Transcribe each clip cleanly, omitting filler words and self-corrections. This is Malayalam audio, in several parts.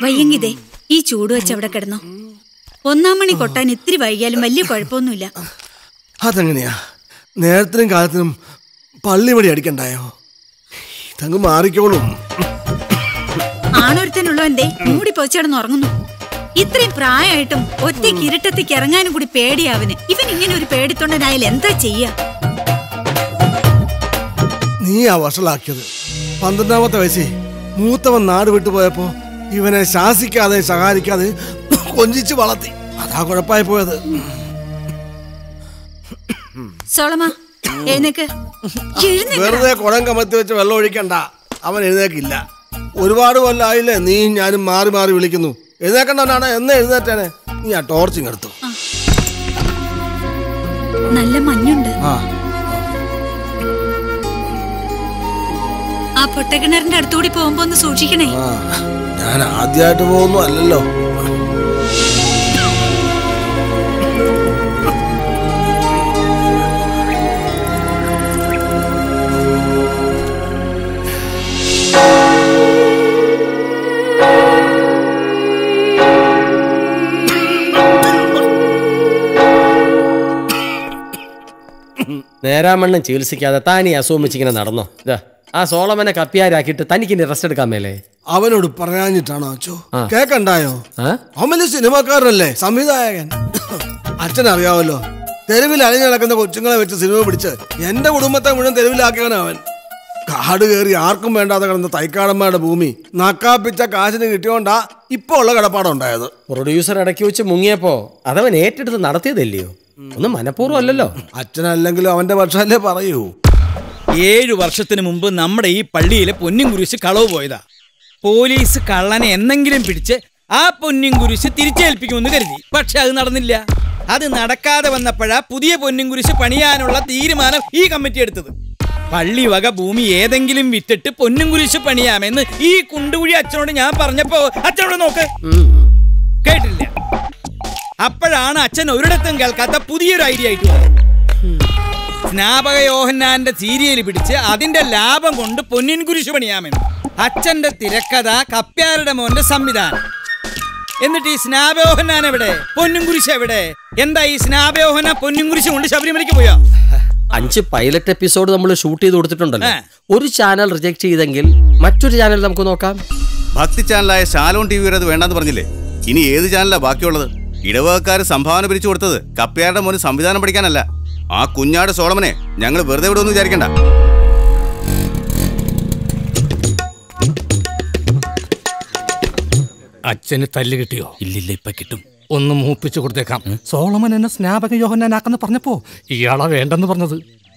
വയ്യെങ്കിതേ ഈ ചൂട് വെച്ച് അവിടെ കിടന്നോ. 1 മണി കൊട്ടാൻ ഇത്തിരി വൈകിയാലും വലിയ കുഴപ്പമൊന്നുമില്ല. അതെങ്ങനെയാ? നേരത്തിനും കാലത്തിനും പള്ളി മണി അടിക്കണ്ടായോ? ഇതങ്ങ് മാറിക്കോളും. ആണൊരുത്തനുള്ളോ എന്തേ മൂടി പൊതിച്ചടന്ന് ഉറങ്ങുന്നു. ഇത്രയും പ്രായമായിട്ടും ഒറ്റയ്ക്ക് ഇരുട്ടത്തേക്ക് ഇറങ്ങാനും കൂടി പേടിയാവന്. ഇവൻ ഇങ്ങനെ ഒരു പേടിത്തൊണ്ടനായാലും എന്താ ചെയ്യാ? നീ ആ വഷളാക്കിയത്. 12ാമത്തെ വയസ്സിൽ മൂത്തവൻ നാട് വിട്ടുപോയപ്പോ ഇവനെ ശാസിക്കാതെ ശകാരിക്കാതെ കൊഞ്ചിച്ച് വളർത്തി. അതാ കുഴപ്പമായി പോയത്. സോളമ എഴുന്നേക്ക്. വെറുതെ കുടം കമത്തി വെച്ച് വെള്ളം ഒഴിക്കണ്ട. അവൻ എഴുന്നേക്കില്ല. ഒരുപാട് കൊല്ലായില്ലേ നീ ഞാനും മാറി മാറി വിളിക്കുന്നു. എഴുന്നേക്കണ്ടവനാണ് എന്ന് എഴുന്നേറ്റാനെ. നീ ആ ടോർച്ചിങ് എടുത്തു. നല്ല മഞ്ഞുണ്ട്. ആ പൊട്ടക്കിണറിന്റെ അടുത്തുകൂടി പോകുമ്പോ ഒന്ന് സൂക്ഷിക്കണേ. ഞാൻ ആദ്യമായിട്ട് പോകുന്നു അല്ലല്ലോ. നേരാമണ്ണം ചികിത്സിക്കാതെ താനീ അസുഖം വെച്ചിങ്ങനെ നടന്നോ? ഇതാ ആ സോളമനെ കപ്പിയാരാക്കിയിട്ട് തനിക്കിനി റെസ്റ്റ് എടുക്കാൻ മേലേ? അവനോട് പറയാഞ്ഞിട്ടാണോ അച്ചോ? കേക്കണ്ടായോ? അവൻ സിനിമക്കാരനല്ലേ, സംവിധായകൻ. അച്ഛനറിയാവല്ലോ, തെരുവിൽ അഴിഞ്ഞു നടക്കുന്ന കൊച്ചുങ്ങളെ വെച്ച് സിനിമ പിടിച്ച് എന്റെ കുടുംബത്തെ മുഴുവൻ തെരുവിലാക്കിയവൻ അവൻ. കാട് കയറി ആർക്കും വേണ്ടാതെ കിടന്ന തൈക്കാടന്മാരുടെ ഭൂമി നക്കാപ്പിച്ച കാശിന് കിട്ടിയോണ്ടാ ഇപ്പൊ ഉള്ള കടപ്പാടം ഉണ്ടായത്. പ്രൊഡ്യൂസർ ഇടയ്ക്ക് വെച്ച് മുങ്ങിയപ്പോ അതവൻ ഏറ്റെടുത്ത് നടത്തിയതല്ലയോ? ഒന്നും മനഃപൂർവ്വം അല്ലല്ലോ. അച്ഛനല്ലെങ്കിലും അവന്റെ പക്ഷല്ലേ പറയൂ. 7 വർഷത്തിന് മുമ്പ് നമ്മുടെ ഈ പള്ളിയിലെ പൊന്നിൻ കുരിശ് കളവ് പോയതാ. പോലീസ് കള്ളനെ എന്നെങ്കിലും പിടിച്ച് ആ പൊന്നിൻ കുരിശ് തിരിച്ചേൽപ്പിക്കുമെന്ന് കരുതി. പക്ഷെ അത് നടന്നില്ല. അത് നടക്കാതെ വന്നപ്പോഴാ പുതിയ പൊന്നിൻ കുരിശ് പണിയാനുള്ള തീരുമാനം ഈ കമ്മിറ്റി എടുത്തത്. പള്ളി വക ഭൂമി ഏതെങ്കിലും വിറ്റിട്ട് പൊന്നിൻ കുരിശ് പണിയാമെന്ന് ഈ കുണ്ടുകുഴി അച്ഛനോട് ഞാൻ പറഞ്ഞപ്പോ അച്ഛനോട് നോക്ക് കേട്ടില്ല. അപ്പോഴാണ് അച്ഛൻ ഒരിടത്തും കേൾക്കാത്ത പുതിയൊരു ഐഡിയ ആയിട്ട് വന്നത്. സ്നാപക യോഹന്നാന്റെ സീരിയൽ പിടിച്ച് അതിന്റെ ലാഭം കൊണ്ട് പൊന്നിൻ കുരിശ് പണിയാമെന്ന്. അച്ഛന്റെ തിരക്കഥ, കപ്പ്യാരുടെ മോന്റെ സംവിധാനം. എന്നിട്ട് ഈ സ്നാപയോഹന്നാൻ എവിടെ? പൊന്നിൻ കുരിശ് എവിടെ? എന്താ ഈ സ്നാപയോഹന പൊന്നിൻ കുരിശ് കൊണ്ട് ശബരിമലയ്ക്ക് പോയോ? 5 പൈലറ്റ് എപ്പിസോഡ് നമ്മൾ ഷൂട്ട് ചെയ്ത് കൊടുത്തിട്ടുണ്ടല്ലോ. ഒരു ചാനൽ റിജക്ട് ചെയ്തെങ്കിൽ മറ്റൊരു ചാനൽ നമുക്ക് നോക്കാം. ഭക്തി ചാനലായ ശാലോൺ ടിവിയുടെ അത് വേണ്ടെന്ന് പറഞ്ഞില്ലേ? ഇനി ഏത് ചാനലാ ബാക്കിയുള്ളത്? ഇടവകക്കാർ സംഭാവന പിരിച്ചു കൊടുത്തത് കപ്പ്യാരുടെ മോന് സംവിധാനം പഠിക്കാനല്ല. ആ കുഞ്ഞാട് സോളമനെ ഞങ്ങൾ വെറുതെ വിടുമെന്ന് വിചാരിക്കണ്ട. അച്ഛന് തല്ല് കിട്ടിയോ? ഇല്ലില്ല, ഇപ്പൊ കിട്ടും. ഒന്ന് മൂപ്പിച്ചു കൊടുത്തേക്കാം. സോളമൻ എന്നെ സ്നാപക യോഹന്നാനാക്കെന്ന് പറഞ്ഞപ്പോ ഇയാളാ വേണ്ടെന്ന് പറഞ്ഞത്.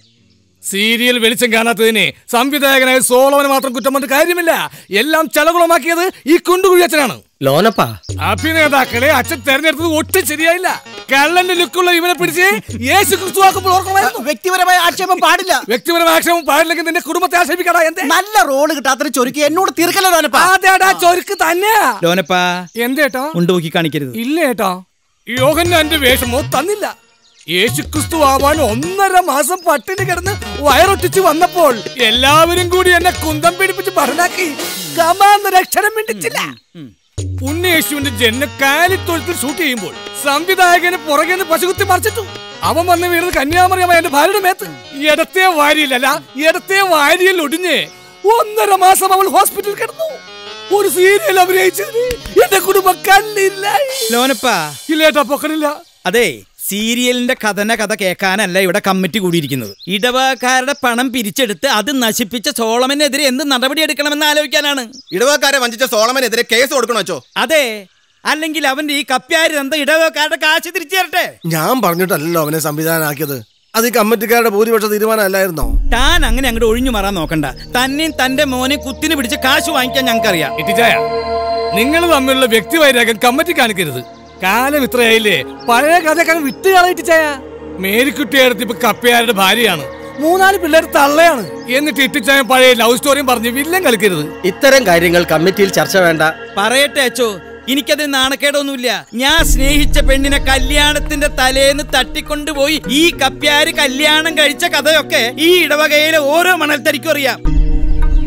സീരിയൽ വെളിച്ചം കാണാത്തതിനെ സംവിധായകനായ സോളമന് മാത്രം കുറ്റം പറഞ്ഞിട്ട് കാര്യമില്ല. എല്ലാം ചലകുളമാക്കിയത് ഈ കുണ്ടുകുഴി അച്ഛനാണ്. ലോനപ്പാ, അഭിനേതാക്കളെ അച്ഛൻ തെരഞ്ഞെടുത്തത് ഒട്ടും ശരിയായില്ല. കള്ളന്റെ ലുക്കുള്ള ഇവനെ പിടിച്ച് യേശു ക്രിസ്തുവാക്കുമ്പോൾ ഓർക്കണമായിരുന്നു. വ്യക്തിപരമായ ആക്ഷേപം പാടില്ല. വ്യക്തിപരമായ ആക്ഷേപം പാടില്ലെങ്കിൽ നിന്റെ കുടുംബത്തെ ആക്ഷേപിക്കടാ. എന്ത് നല്ല റോള് കിട്ടാത്ത ചൊരുക്കി എന്നോട് തീർക്കല്ലോ ലോനപ്പാ. അതേടാ ചൊരുക്ക് തന്നെയാ. ലോനപ്പാ എന്തേട്ടോ ഉണ്ടുപോക്കി കാണിക്കരുത്. ഇല്ല ഏട്ടാ, യോഹന്നാന്റെ വേഷമോ തന്നില്ല. യേശുക്രിസ്തു ആവാൻ 1.5 മാസം പട്ടിണി കിടന്ന് വയറൊട്ടിച്ച് വന്നപ്പോൾ എല്ലാവരും കൂടി എന്നെ കുന്തം പിടിപ്പിച്ച് പറഞ്ഞാക്കി. അക്ഷരം മിണ്ടിച്ചില്ല. ഉണ്ണിയേശുവിന്റെ ജന്മ കാലിത്തൊഴുത്തിൽ ഷൂട്ട് ചെയ്യുമ്പോൾ സംവിധായകന് പുറകെ പശുകുത്തി മറിച്ചിട്ടു. അവൻ വന്ന് വീണത് കന്യാമറിയമായ എന്റെ ഭാര്യയുടെ മേത്ത്. ഇടത്തെ വാരിയിലല്ല, ഇടത്തെ വാരിയിൽ ഒടിഞ്ഞ് 1.5 മാസം അവൾ ഹോസ്പിറ്റലിൽ കിടന്നു. ഒരു സീരിയൽ അഭിനയിച്ചത് എന്റെ കുടുംബം കണ്ടില്ല. ലോനപ്പാ ഇല്ലേട്ടാ, പൊക്കണില്ല. അതെ, സീരിയലിന്റെ കഥ കേൾക്കാനല്ല ഇവിടെ കമ്മിറ്റി കൂടിയിരിക്കുന്നത്. ഇടവകക്കാരുടെ പണം പിരിച്ചെടുത്ത് അത് നശിപ്പിച്ച സോളമനെതിരെ എന്ത് നടപടി എടുക്കണമെന്ന് ആലോചിക്കാനാണ്. ഇടവകക്കാരെ വഞ്ചിച്ച സോളമനെതിരെ കേസ് കൊടുക്കണോ വെച്ചോ? അതെ, അല്ലെങ്കിൽ അവന്റെ ഈ കപ്പ്യാരി എന്താ ഇടവകക്കാരുടെ കാശ് തിരിച്ചു തരട്ടെ. ഞാൻ പറഞ്ഞിട്ടല്ലോ അവനെ സംവിധാനമാക്കിയത്. അത് ഈ കമ്മിറ്റിക്കാരുടെ ഭൂരിപക്ഷ തീരുമാനം അല്ലായിരുന്നോ? താൻ അങ്ങനെ അങ്ങോട്ട് ഒഴിഞ്ഞു മാറാൻ നോക്കണ്ട. തന്നെയും തന്റെ മോനെ കുത്തിന് പിടിച്ച് കാശ് വാങ്ങിക്കാൻ ഞങ്ങൾക്കറിയാം. ഇറ്റിച്ചായ, നിങ്ങൾ തമ്മിലുള്ള വ്യക്തിവൈരാഗ്യം കമ്മിറ്റി കാണിക്കരുത്. കാലം ഇത്രയായില്ലേ, പഴയ കഥയൊക്കെ വിട്ടുകളയിട്ടിച്ചായ. മേരിക്കുട്ടിയെടുത്ത് ഇപ്പൊ കപ്പയാരുടെ ഭാര്യയാണ്, 3-4 പിള്ളേർ തള്ളയാണ്. എന്നിട്ട് ഇട്ടിച്ചായ പഴയ ലവ് സ്റ്റോറിയും പറഞ്ഞ് വില്ലൻ കളിക്കരുത്. ഇത്തരം കാര്യങ്ങൾ കമ്മിറ്റിയിൽ ചർച്ച വേണ്ട. പറയട്ടെ അച്ചോ, എനിക്കത് നാണക്കേടൊന്നുമില്ല. ഞാൻ സ്നേഹിച്ച പെണ്ണിനെ കല്യാണത്തിന്റെ തലേന്ന് തട്ടിക്കൊണ്ടുപോയി ഈ കപ്പ്യാര് കല്യാണം കഴിച്ച കഥയൊക്കെ ഈ ഇടവകയിലെ ഓരോ മണൽത്തരിക്കും അറിയാം.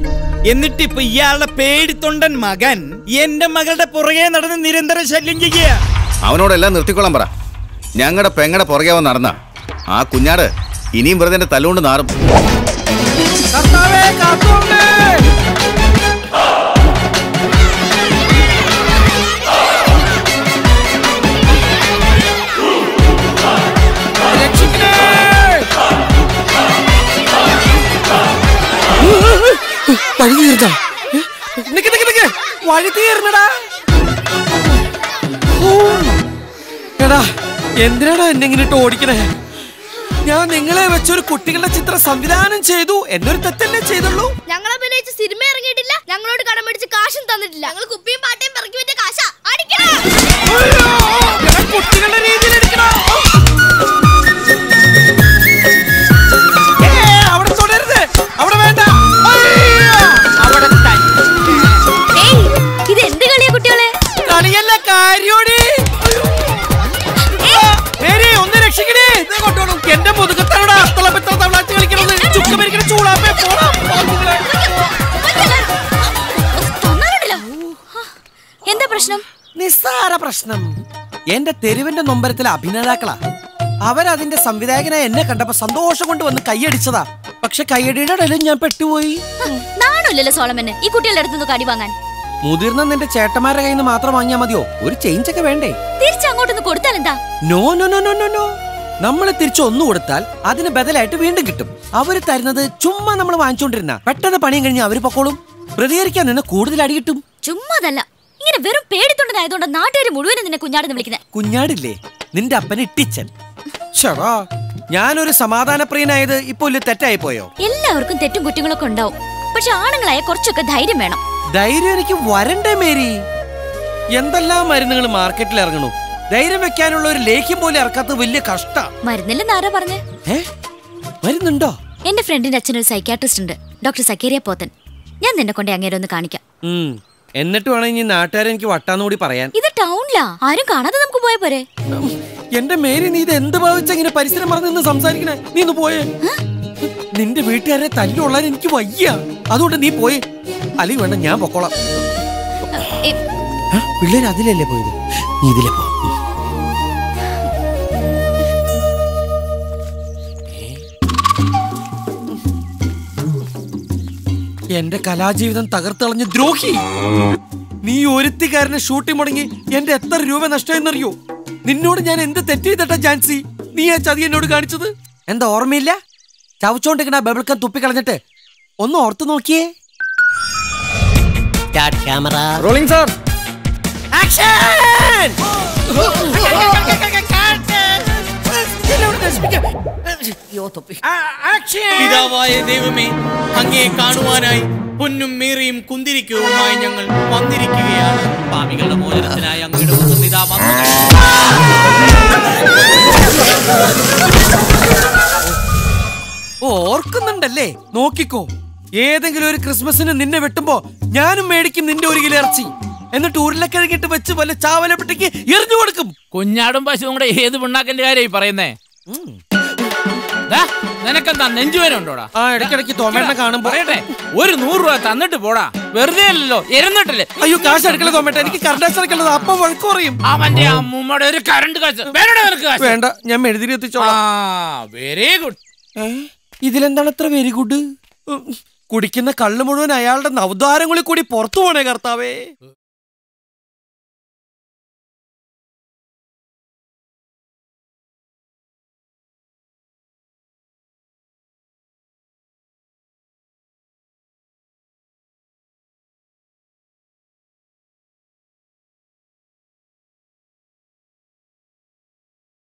എന്നിട്ട് ഇപ്പൊ ഇയാളുടെ പേടിത്തൊണ്ടൻ മകൻ എന്റെ മകളുടെ പുറകെ നടന്ന് നിരന്തരം ശല്യം ചെയ്യുക. അവനോടെല്ലാം നിർത്തിക്കൊള്ളാൻ പറ. ഞങ്ങളുടെ പെങ്ങടെ പുറകെ അവൻ നടന്ന ആ കുഞ്ഞാട് ഇനിയും വെറുതെ എന്റെ തല്ലുകൊണ്ട് നാറും. വഴി തീർന്നടാ. എടാ എന്തിനാടാ എന്നെ ഇങ്ങനെ ഓടിക്കണേ? ഞാൻ നിങ്ങളെ വെച്ചൊരു കുട്ടികളുടെ ചിത്രം സംവിധാനം ചെയ്തു. എന്നൊരു തെറ്റല്ലേ ചെയ്തുള്ളൂ. ഞങ്ങൾ അഭിനയിച്ച് സിനിമ ഇറങ്ങിയിട്ടില്ല, ഞങ്ങളോട് കടം മേടിച്ച് കാശും തന്നിട്ടില്ല. ഞങ്ങൾ കുപ്പിയും പാട്ടയും പിറക്കി വെച്ച കാശ കുട്ടികളുടെ രീതിയിൽ എടുക്കണോ? അവിടെ തുടരുത്, അവിടെ വേണ്ട. ഇത് എന്ത് കളിയാ കുട്ടികളെ? കളിയല്ല കാര്യോടി. ഒന്ന് രക്ഷിക്കണേ. എന്റെ മുതുകത്തോടെ അത്തളപ്പെത്ര തവളാച്ച് കളിക്കണത്. ചുക്കമരിക്കണ ചൂടാപ്പേ പോണം. എന്താ പ്രശ്നം? നിസ്സാര പ്രശ്നം. എന്റെ തെരുവിന്റെ നൊമ്പരത്തിലെ അഭിനേതാക്കളാ. അവരതിന്റെ സംവിധായകനായ എന്നെ കണ്ടപ്പോ സന്തോഷം കൊണ്ട് വന്ന് കൈയടിച്ചതാ. പക്ഷെ കൈയടിയുടെ ഇടയിലും ഞാൻ പെട്ടുപോയി. നാണല്ലോ സോളമന് ഈ കുട്ടികളുടെ അടുത്തുനിന്ന് കടി വാങ്ങാൻ. മുതിർന്ന നിന്റെ ചേട്ടന്മാരുടെ കയ്യിൽ നിന്ന് മാത്രം വാങ്ങിയാ മതിയോ? ഒരു ചേഞ്ച് ഒക്കെ വേണ്ടേ? തിരിച്ചങ്ങോട്ടൊന്ന് കൊടുത്താൽ എന്താ? No no no no no no. നമ്മള് തിരിച്ചു ഒന്നു കൊടുത്താൽ അതിന് ബദലായിട്ട് വീണ്ടും കിട്ടും. അവര് തരുന്നത് ചുമ്മാ നമ്മൾ വാങ്ങിച്ചോണ്ടിരുന്ന പെട്ടെന്ന് പണിയും കഴിഞ്ഞ് അവര് പൊക്കോളും. പ്രതികരിക്കാൻ നിന്ന് കൂടുതൽ അടി കിട്ടും. ചുമ്മാതല്ല, ഇങ്ങനെ വെറും പേടിത്തൊണ്ടനായതുകൊണ്ട് നാട്ടുകാർ മുഴുവനും നിന്നെ കുഞ്ഞാടെന്ന് വിളിക്കുന്നത്. കുഞ്ഞാടില്ലേ നിന്റെ അപ്പന് ഇട്ടിച്ചൻ. ശവാ, ഞാനൊരു സമാധാനപ്രിയനായത് ഇപ്പൊ തെറ്റായി പോയോ? എല്ലാവർക്കും തെറ്റും കുറ്റങ്ങളൊക്കെ ഉണ്ടാവും. പക്ഷെ ആണുങ്ങളായ കുറച്ചൊക്കെ ധൈര്യം വേണം. ധൈര്യം എനിക്ക് വരണ്ടേ മേരി? എന്തെല്ലാം മരുന്നുകൾ മാർക്കറ്റിൽ ഇറങ്ങണു. ധൈര്യം വെക്കാനുള്ള ഒരു ലേഖ്യം പോലും ഇറക്കാത്ത വലിയ കഷ്ട. മരുന്നില്ലെന്ന് ആരാ പറഞ്ഞേ? മരുന്നുണ്ടോ? എന്റെ ഫ്രണ്ടിന്റെ അച്ഛനൊരു സൈക്യാട്രിസ്റ്റ് ഉണ്ട്, ഡോക്ടർ സക്കേരിയ പോത്തൻ. ഞാൻ നിന്നെ കൊണ്ട് അങ്ങേരെ ഒന്ന് കാണിക്കാം. എന്നിട്ട് വേണം ഇനി നാട്ടുകാരെ എനിക്ക് വട്ടാന്നുകൂടി പറയാൻ. ഇത് ടൗണിലാ, ആരും കാണാതെ നമുക്ക് പോയ പോരെ. എന്റെ മേരി, നീ ഇത് എന്ത് ഭാവിച്ച ഇങ്ങനെ പരിസരം പറഞ്ഞ് സംസാരിക്കണേ? നീ ഒന്ന് പോയേ. നിന്റെ വീട്ടുകാരെ തല്ലുള്ളാൻ എനിക്ക് വയ്യ. അതുകൊണ്ട് നീ പോയേ. അല്ലെങ്കിൽ വേണ്ട, ഞാൻ പൊക്കോളാം. പിള്ളേര് അതിലല്ലേ പോയത്, നീ ഇതിലെ പോ. എന്റെ കലാജീവിതം തകർത്തളഞ്ഞ ദ്രോഹി നീ. ഒരുത്തിക്കാരനെ ഷൂട്ടിംഗ് മുടങ്ങി എന്റെ എത്ര രൂപ നഷ്ടമെന്നറിയോ? നിന്നോട് ഞാൻ എന്ത് തെറ്റ് ചെയ്തിട്ടാ ജാൻസി നീ ആ ചതി എന്നോട് കാണിച്ചത്? എന്താ ഓർമ്മയില്ല? ചവച്ചോണ്ടിരിക്കണ ബബിൾക്കം തുപ്പിക്കളഞ്ഞിട്ട് ഒന്ന് ഓർത്ത് നോക്കിയേ. Rolling sir. ആക്ഷൻ! പിതാവായ ദൈവമേ, അങ്ങേ കാണുവാനായി പൊന്നും മീറിയും കുന്തിരിക്കവുമായി ഞങ്ങൾ വന്നിരിക്കുകയാണ്. പാപികളുടെ മോചനത്തിനായി അങ്ങയുടെ പിതാ വന്നു. ഓർക്കുന്നുണ്ടല്ലേ? നോക്കിക്കോ, ഏതെങ്കിലും ഒരു ക്രിസ്മസിന് നിന്നെ വെട്ടുമ്പോ ഞാനും മേടിക്കും നിന്റെ ഒരു കിലോ ഇറച്ചി. എന്നിട്ട് ഉരുളക്കിഴങ്ങിട്ട് വെച്ച് വല്ല ചാവലപ്പെട്ടിക്ക് എറിഞ്ഞു കൊടുക്കും. കുഞ്ഞാടും പശുവും കൂടെ ഏത് പിണ്ണാക്കന്റെ കാര്യമായി പറയുന്നേ? നിനക്കെന്താ നെഞ്ചുവേനുണ്ടോടാ? ആ, ഇടയ്ക്കിടയ്ക്ക് തോമേണ്ണ കാണുമ്പോ പറയട്ടെ, ഒരു 100 രൂപ തന്നിട്ട് പോടാ. വെറുതെ അല്ലല്ലോ, ഇരുന്നിട്ടല്ലേ. അയ്യോ, കാശ് എടുക്കല തോമേട്ട, എനിക്ക് കറണ്ട് അടയ്ക്കേണ്ടത്. അപ്പം വഴക്ക് പറയും. അവന്റെ അമ്മൂമ്മയുടെ ഒരു കറണ്ട് കാശ് വേണ്ട, ഞാൻ മെഴുതിരി എത്തിച്ചോളാം. Very good. ഇതിലെന്താണ് അത്ര വെരി ഗുഡ്? കുടിക്കുന്ന കള്ള് മുഴുവൻ അയാളുടെ നവദ്വാരങ്ങളിൽ കൂടി പുറത്തു പോണേ കർത്താവേ.